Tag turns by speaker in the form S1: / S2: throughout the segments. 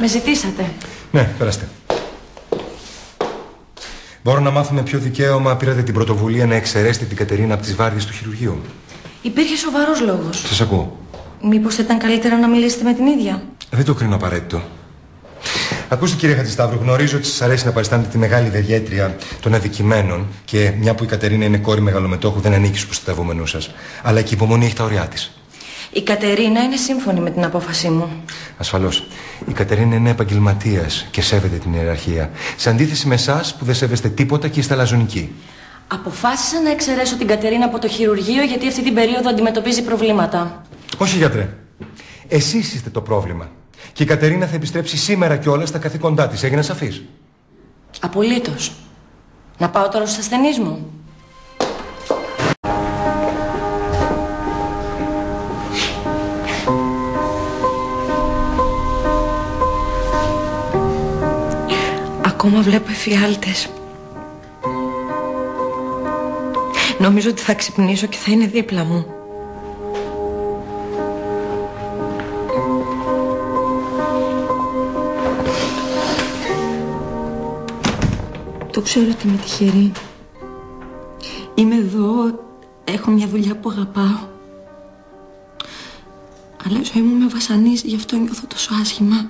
S1: Με ζητήσατε.
S2: Ναι, περάστε. Μπορώ να μάθω με ποιο δικαίωμα πήρατε την πρωτοβουλία να εξαιρέσετε την Κατερίνα από τις βάρδιες του χειρουργείου?
S1: Υπήρχε σοβαρός λόγος.
S2: Σας ακούω.
S1: Μήπως θα ήταν καλύτερα να μιλήσετε με την ίδια?
S2: Δεν το κρίνω απαραίτητο. Ακούστε, κύριε Χατζησταύρου, γνωρίζω ότι σας αρέσει να παριστάνετε τη μεγάλη διαγέτρια των αδικημένων και μια που η Κατερίνα είναι κόρη μεγαλομετόχου δεν ανήκει στους προστατευόμενούς σας. Αλλά και η υπομονή έχει τα ωριά της.
S1: Η Κατερίνα είναι σύμφωνη με την απόφασή μου.
S2: Ασφαλώς. Η Κατερίνα είναι επαγγελματίας και σέβεται την ιεραρχία. Σε αντίθεση με εσάς που δεν σέβεστε τίποτα και είστε λαζονικοί.
S1: Αποφάσισα να εξαιρέσω την Κατερίνα από το χειρουργείο γιατί αυτή την περίοδο αντιμετωπίζει προβλήματα.
S2: Όχι, γιατρέ. Εσείς είστε το πρόβλημα. Και η Κατερίνα θα επιστρέψει σήμερα κιόλας στα καθήκοντά της. Έγινε σαφής?
S1: Απολύτως. Να πάω τώρα στους ασθενείς μου. Ακόμα βλέπω εφιάλτες. Νομίζω ότι θα ξυπνήσω και θα είναι δίπλα μου. Το ξέρω ότι είμαι τυχερή. Είμαι εδώ, έχω μια δουλειά που αγαπάω. Αλλά η ζωή μου με βασανίζει, γι' αυτό νιώθω τόσο άσχημα.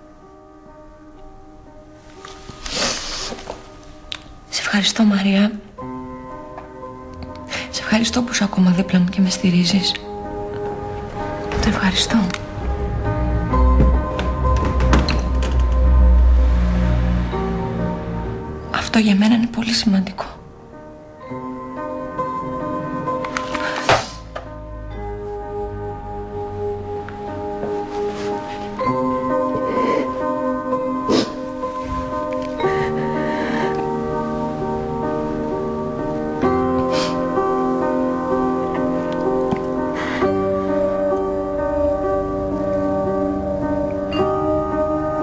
S1: Σε ευχαριστώ, Μαρία. Σε ευχαριστώ που είσαι ακόμα δίπλα μου και με στηρίζεις. Το ευχαριστώ. Αυτό για μένα είναι πολύ σημαντικό.